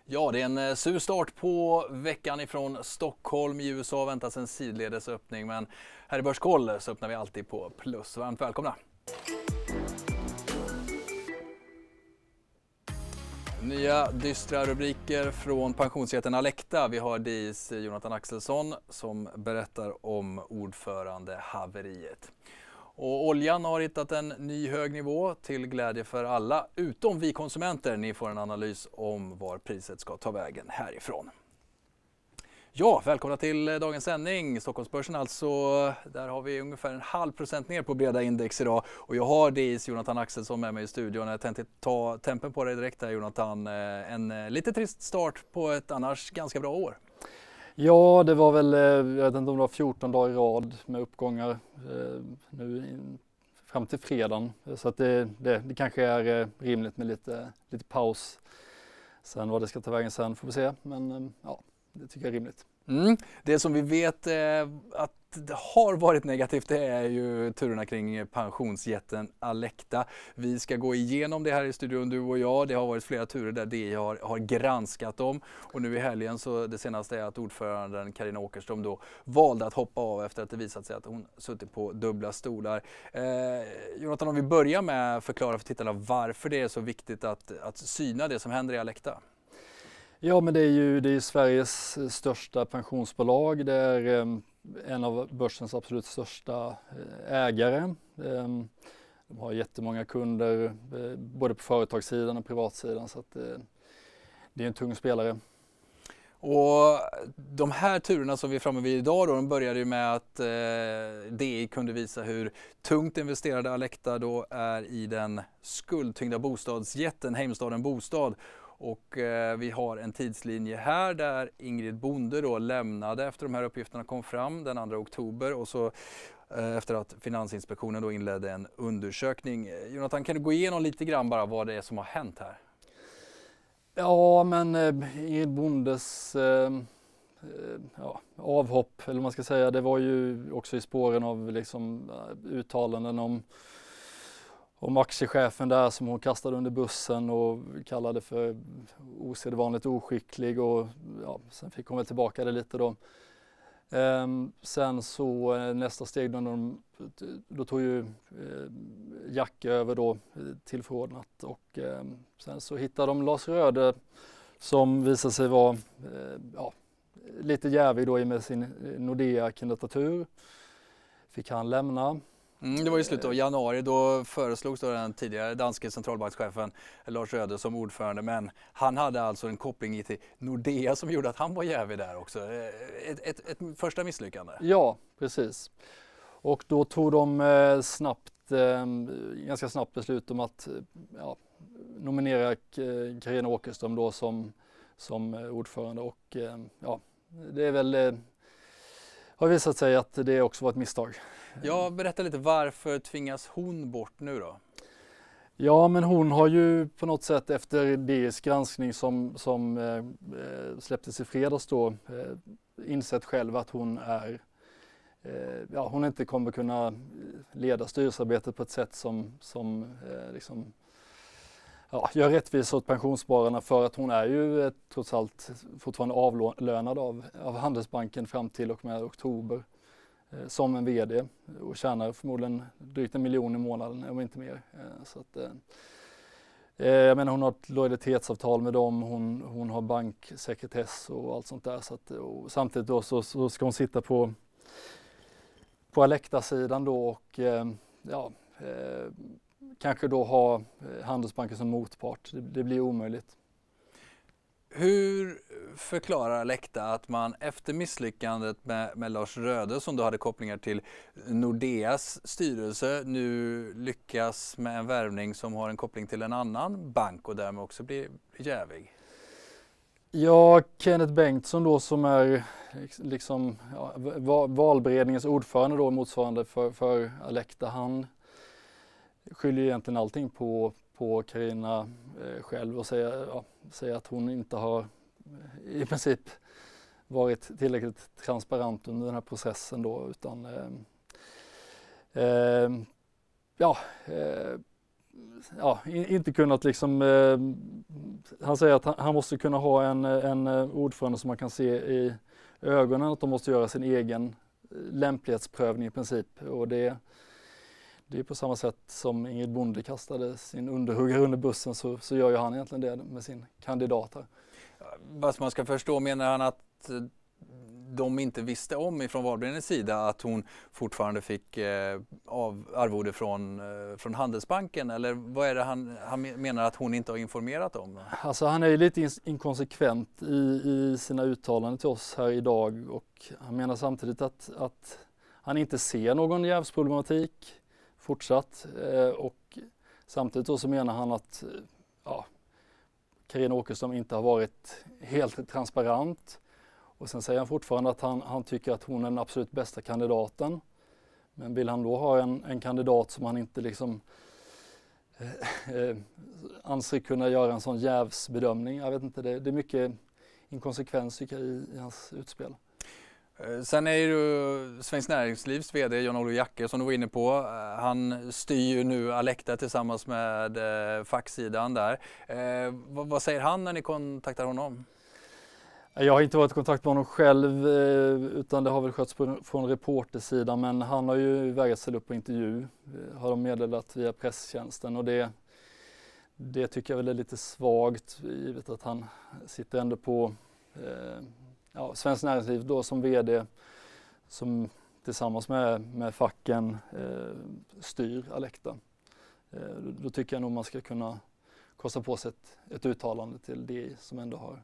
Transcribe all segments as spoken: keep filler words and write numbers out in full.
Ja, det är en sur start på veckan ifrån Stockholm. I U S A väntas en sidledes öppning, men här i Börskoll så öppnar vi alltid på plus. Varmt välkomna! Nya dystra rubriker från pensionsjätten Alecta. Vi har D I:s Jonathan Axelsson som berättar om ordförandehaveriet. Och oljan har hittat en ny hög nivå till glädje för alla, utom vi konsumenter. Ni får en analys om var priset ska ta vägen härifrån. Ja, välkomna till dagens sändning. Stockholmsbörsen alltså, där har vi ungefär en halv procent ner på breda index idag. Och jag har D I:s Jonathan Axelsson med mig i studion. Jag tänkte ta tempen på dig direkt här, Jonathan. En lite trist start på ett annars ganska bra år. Ja, det var väl, jag vet inte om det var fjorton dagar i rad med uppgångar eh, nu in, fram till fredagen. Så att det, det, det kanske är rimligt med lite, lite paus. Sen vad det ska ta vägen sen får vi se, men ja, det tycker jag är rimligt. Mm. Det som vi vet eh, att det har varit negativt, det är ju turerna kring pensionsjätten Alecta. Vi ska gå igenom det här i studion, du och jag. Det har varit flera turer där D I har, har granskat dem. Och nu i helgen så det senaste är att ordföranden Carina Åkerström då valde att hoppa av efter att det visat sig att hon suttit på dubbla stolar. Eh, Jonathan, om vi börjar med att förklara för tittarna varför det är så viktigt att, att syna det som händer i Alecta. Ja, men det är ju det är Sveriges största pensionsbolag. Det är eh, en av börsens absolut största ägare. Eh, de har jättemånga kunder eh, både på företagssidan och privatsidan, så att, eh, det är en tung spelare. Och de här turerna som vi är framme vid idag då, de började ju med att eh, D I kunde visa hur tungt investerade Alecta då är i den skuldtyngda bostadsjätten Heimstaden Bostad. Och eh, vi har en tidslinje här där Ingrid Bonde då lämnade efter de här uppgifterna kom fram den andra oktober, och så eh, efter att Finansinspektionen då inledde en undersökning. Jonathan, kan du gå igenom lite grann bara vad det är som har hänt här? Ja, men eh, Ingrid Bondes eh, ja, avhopp, eller vad man ska säga, det var ju också i spåren av liksom, uttalanden om om aktiechefen där som hon kastade under bussen och kallade för osedvanligt oskicklig, och ja, sen fick hon väl tillbaka det lite då. Ehm, sen så nästa steg då, de, då tog ju eh, Jack över då tillförordnat, och eh, sen så hittade de Lars Röde som visade sig vara eh, ja, lite jävig då i med sin Nordea-kandidatur. Fick han lämna. Mm, det var i slutet av januari, då föreslogs då den tidigare danske centralbankschefen Lars Röde som ordförande, men han hade alltså en koppling till Nordea som gjorde att han var jävig där också. Ett, ett, ett första misslyckande. Ja, precis. Och då tog de eh, snabbt, eh, ganska snabbt beslut om att ja, nominera Carina Åkerström då som, som ordförande, och eh, ja, det är väl eh, har visat sig att det också var ett misstag. Ja, berätta lite, varför tvingas hon bort nu då? Ja, men hon har ju på något sätt efter D I:s granskning som, som eh, släpptes i fredags då eh, insett själv att hon är eh, ja, hon inte kommer kunna leda styrelsearbetet på ett sätt som, som eh, liksom, ja, gör rättvisa åt pensionsspararna, för att hon är ju eh, trots allt fortfarande avlönad av, av Handelsbanken fram till och med oktober eh, som en vd, och tjänar förmodligen drygt en miljon i månaden, om inte mer. Eh, så att, eh, jag menar, hon har ett lojalitetsavtal med dem, hon, hon har banksekretess och allt sånt där. Så att, och samtidigt då så, så ska hon sitta på, på Alecta-sidan då och eh, ja, eh, kanske då ha Handelsbanken som motpart. Det, det blir omöjligt. Hur förklarar Alecta att man efter misslyckandet med, med Lars Röde, som då hade kopplingar till Nordeas styrelse, nu lyckas med en värvning som har en koppling till en annan bank och därmed också blir jävig? Ja, Kenneth Bengtsson då, som är liksom ja, valberedningens ordförande då, motsvarande för, för Alecta, han skyller egentligen allting på, på Carina eh, själv och säger, ja, säger att hon inte har i princip varit tillräckligt transparent under den här processen då, utan eh, eh, ja, eh, ja, inte kunnat liksom, eh, han säger att han, han måste kunna ha en, en ordförande som man kan se i ögonen, att de måste göra sin egen lämplighetsprövning i princip. Och det, det är på samma sätt som Ingrid Bonde kastade sin underhuggare under bussen, så, så gör ju han egentligen det med sin kandidat här. Vad man ska förstå, menar han att de inte visste om ifrån valberedningens sida att hon fortfarande fick eh, av arvode från, eh, från Handelsbanken, eller vad är det han, han menar att hon inte har informerat om? Alltså han är ju lite inkonsekvent i, i sina uttalanden till oss här idag, och han menar samtidigt att, att han inte ser någon jävsproblematik fortsatt, eh, och samtidigt då så menar han att ja, Carina Åkesson inte har varit helt transparent. Och sen säger han fortfarande att han, han tycker att hon är den absolut bästa kandidaten. Men vill han då ha en, en kandidat som han inte liksom eh, eh, anser kunna göra en sån jävsbedömning? Jag vet inte, det, det är mycket inkonsekvens tycker jag, i, i hans utspel. Sen är ju Svenskt Näringslivs vd Jan-Olof Jacke, som du var inne på, han styr ju nu Alecta tillsammans med eh, facksidan där. Eh, vad, vad säger han när ni kontaktar honom? Jag har inte varit i kontakt med honom själv, utan det har väl skötts på, från reportersidan, men han har ju vägrat ställa upp på intervju, har de meddelat via presstjänsten, och det, det tycker jag väl är lite svagt, givet att han sitter ändå på eh, ja, Svenskt Näringsliv då som vd, som tillsammans med, med facken eh, styr Alecta. Eh, då, då tycker jag nog man ska kunna kosta på sig ett, ett uttalande till D I som ändå har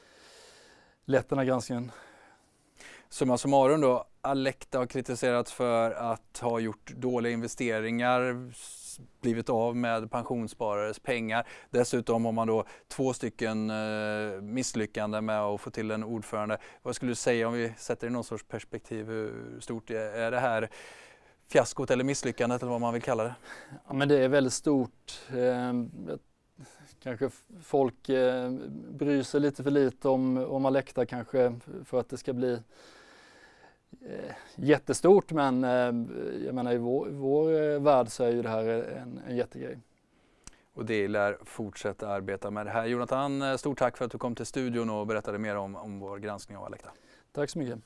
lett den här granskningen. Summa summarum då, Alecta har kritiserats för att ha gjort dåliga investeringar, blivit av med pensionssparares pengar. Dessutom har man då två stycken eh, misslyckanden med att få till en ordförande. Vad skulle du säga om vi sätter i någon sorts perspektiv? Hur stort är det här fiaskot eller misslyckandet, eller vad man vill kalla det? Ja, men det är väldigt stort. Eh, Kanske folk eh, bryr sig lite för lite om, om Alecta kanske för att det ska bli eh, jättestort, men eh, jag menar i vår, vår eh, värld så är ju det här en, en jättegrej. Och det lär fortsätta arbeta med det här. Jonathan, stort tack för att du kom till studion och berättade mer om, om vår granskning av Alecta. Tack så mycket.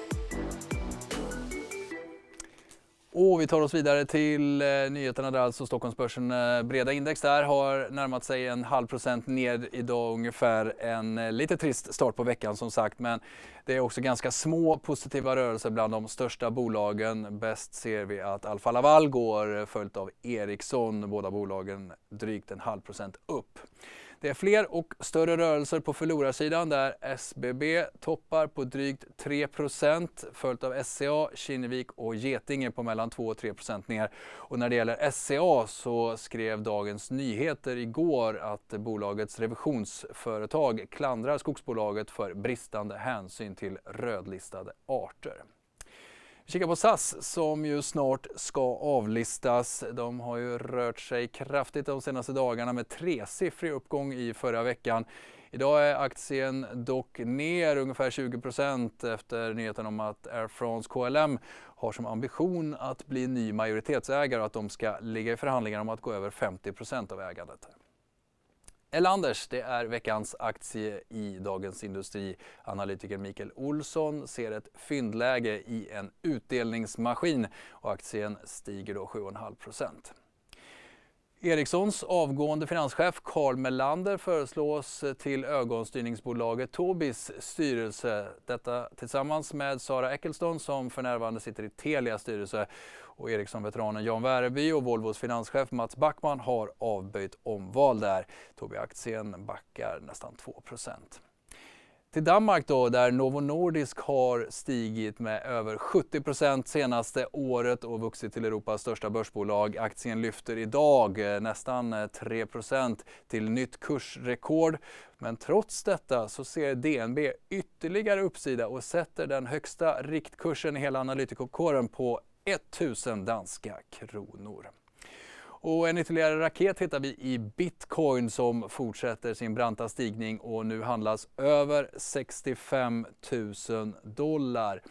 Och vi tar oss vidare till eh, nyheterna där alltså Stockholmsbörsen eh, breda index där har närmat sig en halv procent ner idag ungefär. En eh, lite trist start på veckan som sagt, men det är också ganska små positiva rörelser bland de största bolagen. Bäst ser vi att Alfa Laval går följt av Ericsson, båda bolagen drygt en halv procent upp. Det är fler och större rörelser på förlorarsidan där S B B toppar på drygt tre procent följt av S C A, Kinnevik och Getinge på mellan två och tre procent ner. Och när det gäller S C A så skrev Dagens Nyheter igår att bolagets revisionsföretag klandrar skogsbolaget för bristande hänsyn till rödlistade arter. Vi kikar på S A S som ju snart ska avlistas. De har ju rört sig kraftigt de senaste dagarna med tresiffrig uppgång i förra veckan. Idag är aktien dock ner ungefär tjugo procent efter nyheten om att Air France K L M har som ambition att bli ny majoritetsägare och att de ska ligga i förhandlingar om att gå över femtio procent av ägandet. Elanders, det är veckans aktie i Dagens Industri. Analytiker Mikael Olsson ser ett fyndläge i en utdelningsmaskin och aktien stiger då sju komma fem procent. Ericssons avgående finanschef Carl Melander föreslås till ögonstyrningsbolaget Tobis styrelse. Detta tillsammans med Sara Eccleston som för närvarande sitter i Telias styrelse. Och Ericsson-veteranen Jan Wäreby och Volvos finanschef Mats Backman har avböjt omval där. Tobii-aktien backar nästan två procent. Till Danmark då, där Novo Nordisk har stigit med över sjuttio procent senaste året och vuxit till Europas största börsbolag. Aktien lyfter idag nästan tre procent till nytt kursrekord. Men trots detta så ser D N B ytterligare uppsida och sätter den högsta riktkursen i hela analytikerkåren på tusen danska kronor. Och en ytterligare raket hittar vi i Bitcoin som fortsätter sin branta stigning och nu handlas över sextiofem tusen dollar.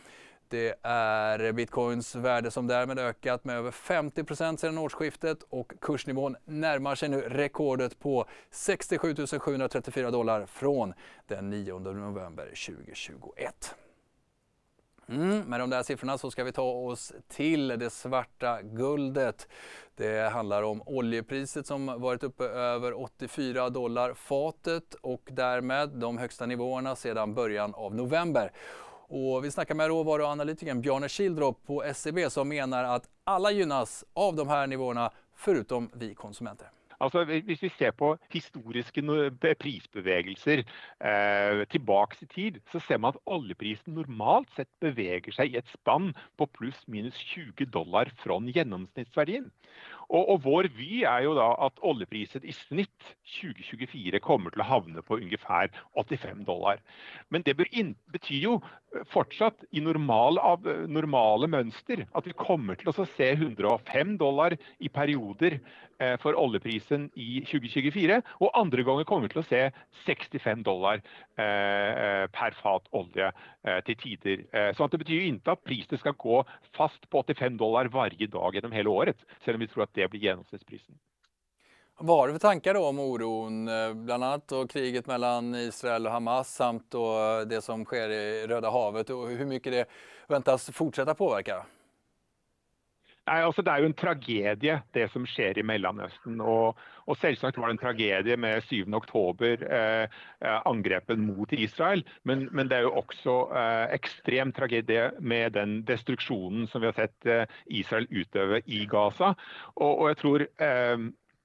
Det är bitcoins värde som därmed ökat med över femtio procent sedan årsskiftet och kursnivån närmar sig nu rekordet på sextiosju tusen sjuhundratrettiofyra dollar från den nionde november tjugohundratjugoett. Mm, med de där siffrorna så ska vi ta oss till det svarta guldet. Det handlar om oljepriset som varit uppe över åttiofyra dollar fatet och därmed de högsta nivåerna sedan början av november. Och vi snackar med råvaruanalytikern Bjarne Schildrup på S E B som menar att alla gynnas av de här nivåerna förutom vi konsumenter. Altså, hvis vi ser på historiske prisbevegelser eh, tilbake i tid, så ser man at oljeprisen normalt sett beveger seg i et spann på pluss minus tjue dollar fra gjennomsnittsverdien. Og, og vår vy er jo da at oljepriset i snitt tjue tjuefire kommer til å havne på ungefær åttifem dollar. Men det betyr jo fortsatt i normal, av, normale mønster at vi kommer til å se hundre og fem dollar i perioder eh, for oljeprisen i tjue tjuefire, og andre ganger kommer vi til å se sekstifem dollar eh, per fat olje eh, til tider. Eh, så det betyr jo ikke at prisen skal gå fast på åttifem dollar varje dag gjennom hele året, selv om vi tror at det blir genomsnittsprisen. Vad har du för tankar då om oron, bland annat då kriget mellan Israel och Hamas samt då det som sker i Röda havet och hur mycket det väntas fortsätta påverka? Nei, altså Det er jo en tragedie det som skjer i Mellanøsten, og, og selvsagt var det en tragedie med syvende oktober, eh, angrepen mot Israel, men, men det er jo også eh, ekstrem tragedie med den destruksjonen som vi har sett eh, Israel utøve i Gaza, og, og jeg tror eh,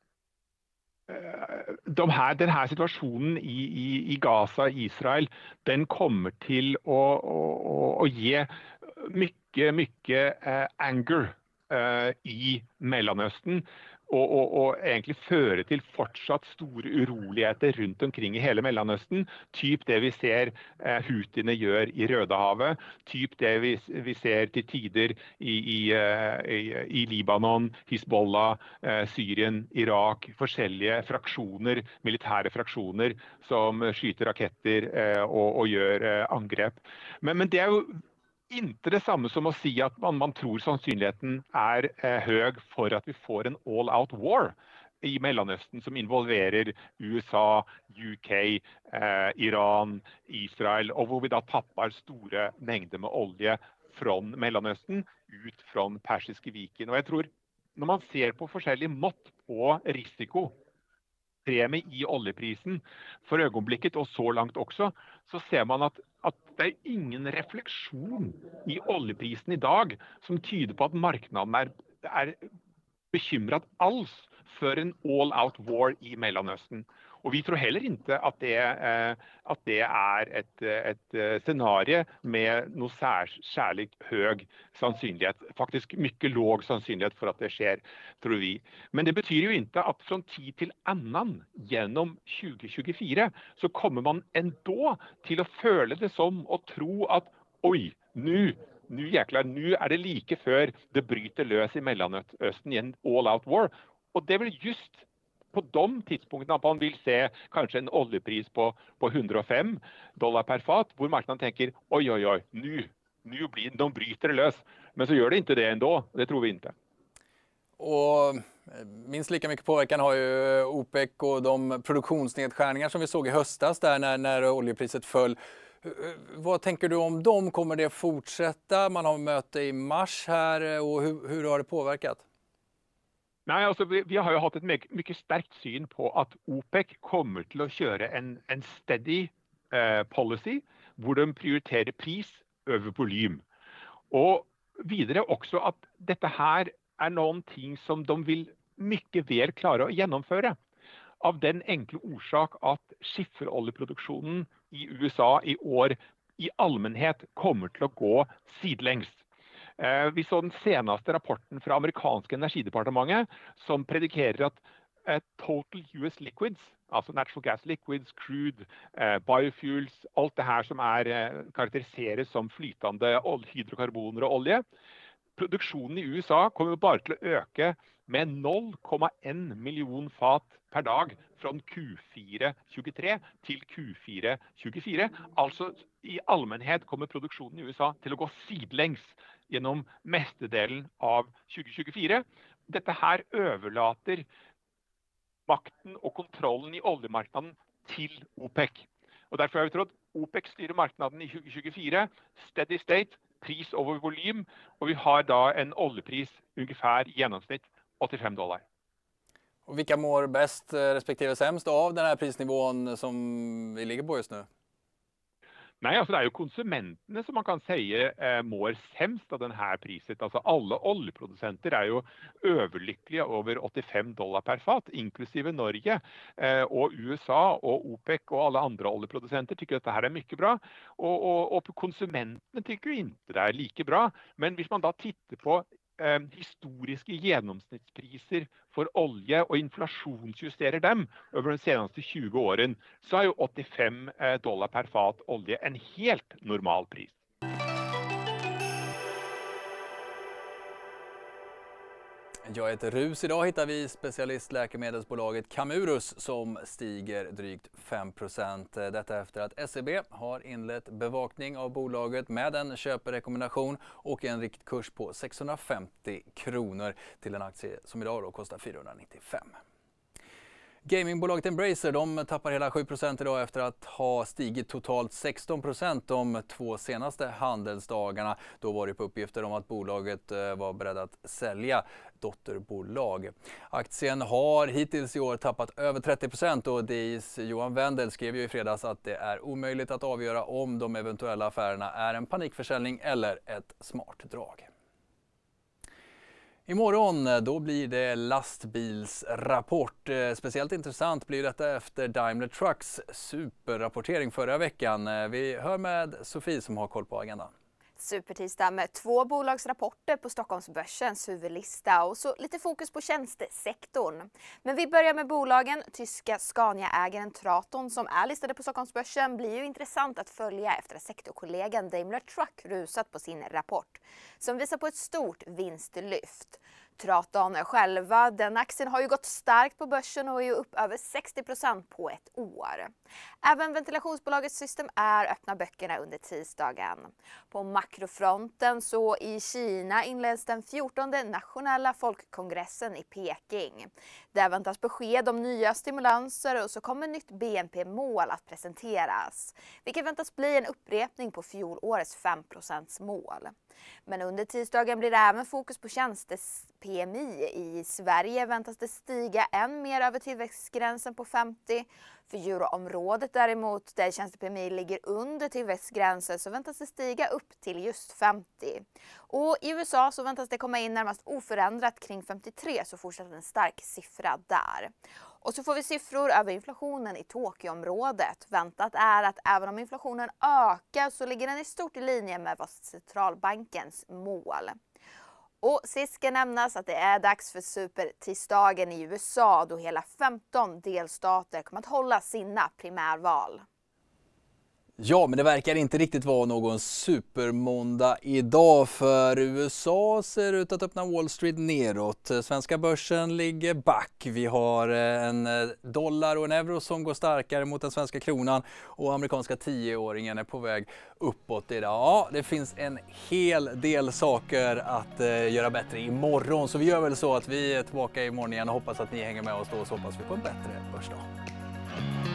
de her, denne situasjonen i, i, i Gaza, Israel, den kommer til å, å, å gi mye, mye eh, anger i Mellanøsten og, og, og egentlig føre til fortsatt store uroligheter rundt omkring i hele Mellanøsten, typ det vi ser eh, Hutiene gjør i Rødehavet, typ det vi, vi ser til tider i, i, i, i Libanon, Hizbollah, eh, Syrien, Irak, forskjellige fraksjoner, militære fraksjoner som skyter raketter eh, og, og gjør eh, angrep. Men, men det er jo ikke det samme som å si at man, man tror sannsynligheten er eh, høy for at vi får en all-out war i Mellanøsten som involverer U S A, U K, eh, Iran, Israel, og hvor vi da tapper store mengder med olje fra Mellanøsten ut fra Persiske viken. Og jeg tror, når man ser på forskjellige mått på risiko, premie i oljeprisen for øyeblikket, og så langt også, så ser man at, at det er ingen refleksjon i oljeprisen i dag som tyder på at marknaden er, er bekymret alls for en all-out war i Mellanøsten. Og vi tror heller ikke at det, eh, at det er et, et scenarie med noe sær, særlig høy sannsynlighet. Faktisk mye låg sannsynlighet for at det skjer, tror vi. Men det betyr jo ikke at fra tid til annen gjennom tjue tjuefire så kommer man endå til å føle det som å tro at oi, nå Nu jäklar, nu är det like før det bryter løs i Mellanøsten i en all-out war. Og det er vel just på de tidspunktene at man vil se kanskje en oljepris på, på hundre og fem dollar per fat, hvor markedet tenker, oi, oi, oi, nu, nu blir, de bryter det løs. Men så gjør det ikke det ändå, det tror vi inte. Och minst lika mycket påverkan har ju OPEC och de produktionsnedskärningar som vi såg i höstas där när, när oljepriset föll. Vad tänker du om dem? Kommer det fortsätta? Man har möte i mars här och hur, hur har det påverkat? Nej, alltså vi, vi har ju haft ett mycket, mycket starkt syn på att OPEC kommer till att köra en, en steady eh, policy hvor de prioriterer pris över volym. Och vidare också att detta här är någonting som de vill mycket väl klara att genomföra. Av den enkle orsak at skifferoljeproduksjonen i U S A i år i allmänhet kommer til å gå sidelengs. Eh, vi så den seneste rapporten fra amerikanske energidepartementet som predikerer at eh, total U S liquids, altså natural gas liquids, crude, eh, biofuels, alt det her som er, eh, karakteriseres som flytende hydrokarboner og olje, Produktionen i U S A kommer bara till att öka med noll komma en miljon fat per dag från Q fyra tjugotre till Q fyra tjugofyra. Alltså i allmänhet kommer produktionen i U S A till att gå sidlängs genom mestadelen av tjugo tjugofyra. Detta här överlåter makten och kontrollen i oljemarknaden till OPEC. Och därför har vi trott OPEC styr marknaden i tjugo tjugofyra, steady state, pris över volym, och vi har då en oljepris ungefär i genomsnitt åttiofem dollar. Och vilka mår bäst respektive sämst av den här prisnivån som vi ligger på just nu? Nej, alltså det är ju konsumenterna som man kan säga eh, mår sämst av den här priset. Alltså alla oljeproducenter är ju överlyckliga över åttiofem dollar per fat, inklusive Norge. Eh, och U S A och OPEC och alla andra oljeproducenter tycker att det här är mycket bra. Och, och, och konsumenterna tycker inte det är lika bra. Men om man då tittar på eh, historiska genomsnittspriser för olja och inflationsjusterar dem över de senaste tjugo åren, så är ju åttiofem dollar per fat olja en helt normal pris. Ja, ett rus idag hittar vi specialistläkemedelsbolaget Camurus som stiger drygt fem procent. Detta efter att S E B har inlett bevakning av bolaget med en köprekommendation och en riktkurs på sexhundrafemtio kronor till en aktie som idag då kostar fyrahundranittiofem. Gamingbolaget Embracer de tappar hela sju procent idag efter att ha stigit totalt sexton procent de två senaste handelsdagarna. Då var det på uppgifter om att bolaget var beredd att sälja dotterbolag. Aktien har hittills i år tappat över trettio procent och D I:s Johan Wendel skrev ju i fredags att det är omöjligt att avgöra om de eventuella affärerna är en panikförsäljning eller ett smart drag. Imorgon då blir det lastbilsrapport. Speciellt intressant blir detta efter Daimler Trucks superrapportering förra veckan. Vi hör med Sofie som har koll på agendan. Supertisdag med två bolagsrapporter på Stockholmsbörsens huvudlista och så lite fokus på tjänstesektorn. Men vi börjar med bolagen. Tyska Scania-ägaren Traton som är listade på Stockholmsbörsen blir ju intressant att följa efter att sektorkollegan Daimler Truck rusat på sin rapport som visar på ett stort vinstlyft. Traton själva, den aktien har ju gått starkt på börsen och är ju upp över sextio procent på ett år. Även ventilationsbolaget System är öppna böckerna under tisdagen. På makrofronten så i Kina inleds den fjortonde nationella folkkongressen i Peking. Där väntas besked om nya stimulanser och så kommer nytt B N P-mål att presenteras. Vilket väntas bli en upprepning på fjolårets fem procent mål. Men under tisdagen blir det även fokus på tjänste-P M I. I Sverige väntas det stiga än mer över tillväxtgränsen på femtio. För euroområdet däremot, där tjänste-P M I ligger under tillväxtgränsen, så väntas det stiga upp till just femtio. Och i U S A så väntas det komma in närmast oförändrat kring femtiotre, så fortsätter en stark siffra där. Och så får vi siffror över inflationen i Tokyoområdet. Väntat är att även om inflationen ökar så ligger den i stort i linje med vad centralbankens mål. Och sist ska nämnas att det är dags för supertisdagen i U S A då hela femton delstater kommer att hålla sina primärval. Ja, men det verkar inte riktigt vara någon supermåndag idag, för U S A ser ut att öppna Wall Street neråt. Svenska börsen ligger back. Vi har en dollar och en euro som går starkare mot den svenska kronan och amerikanska tioåringen är på väg uppåt idag. Ja, det finns en hel del saker att göra bättre imorgon, så vi gör väl så att vi är tillbaka imorgon igen och hoppas att ni hänger med oss då, och så hoppas vi på en bättre börsdag.